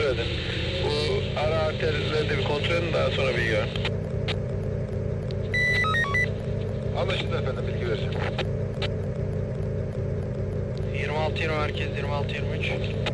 kontrol edin. Bu ara arterleri de bir kontrol edin, daha sonra bilgi verin. Anlaşıldı efendim, bilgi vereceğim. 26-20 merkez, 26-23.